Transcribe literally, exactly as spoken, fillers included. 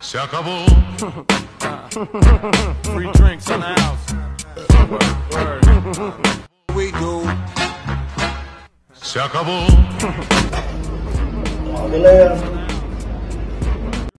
Se acabó. Free drinks in the house. Word, word. We do. Se acabó. Adelante.